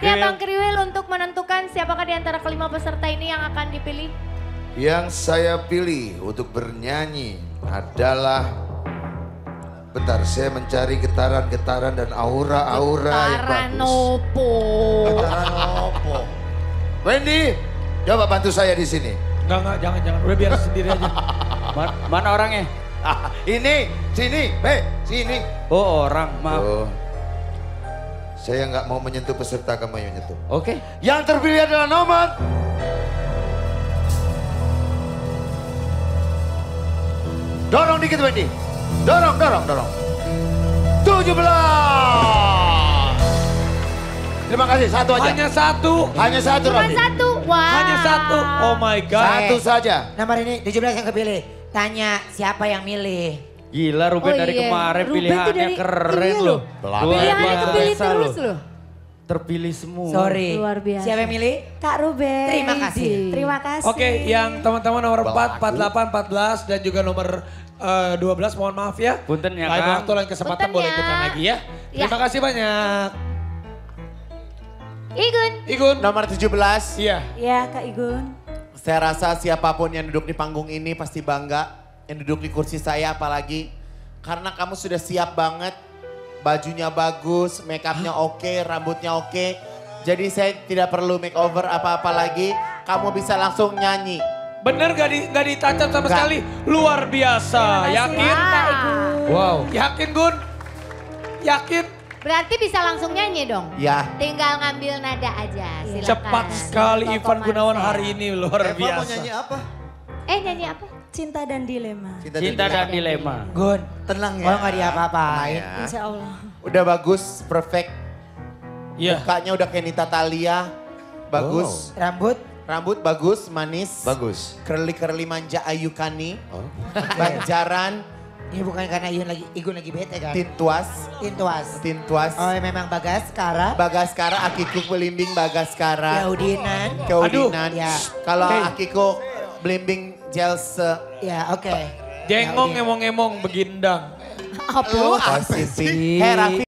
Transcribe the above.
Waktunya Bang Kriwil untuk menentukan siapakah di antara kelima peserta ini yang akan dipilih. Yang saya pilih untuk bernyanyi adalah, bentar saya mencari getaran-getaran dan aura-aura yang bagus. Getaran opo. Wendy, coba bantu saya di sini. Enggak, jangan. Udah biar sendiri aja. Mana orangnya? Ini, sini, sini. Oh orang, maaf. Oh. Saya nggak mau menyentuh peserta, kamu yang menyentuh. Oke. Yang terpilih adalah nomor... Dorong dikit Wendy. Dorong. 17. Terima kasih, satu aja. Hanya satu. Hanya satu, Cuma Rodi. satu. Wah. Hanya satu. Oh my God. Satu saja. Nomor ini 17 yang kepilih. Tanya siapa yang milih. Gila Ruben dari kemarin Ruben tuh pilihannya dari- keren iya loh. Pilihannya kepilih terus loh. Terpilih semua. Sorry. Luar biasa. Siapa yang milih? Kak Ruben. Terima kasih. Terima kasih. Oke, yang teman-teman nomor 4, 48, 14 dan juga nomor 12 mohon maaf ya. Punten ya, Lain Kang. waktu, lain kesempatan Punten boleh ya. ikutan lagi ya. Ya. Terima kasih banyak. Igun. Nomor 17. Iya. Ya Kak Igun. Saya rasa siapapun yang duduk di panggung ini pasti bangga. Yang duduk di kursi saya apalagi. Karena kamu sudah siap banget. Bajunya bagus, make upnya oke, rambutnya oke. Jadi saya tidak perlu makeover apa-apa lagi. Kamu bisa langsung nyanyi. Bener gak ditancap sama Nggak. sekali. Luar biasa. Yakin? Kak Igun. Wow. Yakin Gun? Yakin? Berarti bisa langsung nyanyi dong. Ya. Tinggal ngambil nada aja. Silakan. Cepat sekali Toto Ivan Gunawan Marcel. hari ini luar biasa. apa? Nyanyi apa? Cinta dan dilema. Cinta dan dilema. Gun, Tenang ya. kalau nggak diapa-apain. Ya. Insya Allah. Udah bagus, perfect. Iya. Mukanya udah kayak Nita Thalia. Bagus. Rambut, Rambut bagus, manis. Bagus. Curly-curly manja Ayu Kani. Oh. Banjaran, ini bukan karena Igun lagi bete kan? Tintuas. Tintuas. Tintuas. Oh memang Bagaskara. Bagaskara, Akiku Belimbing Bagaskara. Yaudinan. Keudinan. Ya. Kalau Hey. Akiku Belimbing Jelse. Ya oke. Jengong emong-emong begindang. Apa? Positif. Hei Raffi.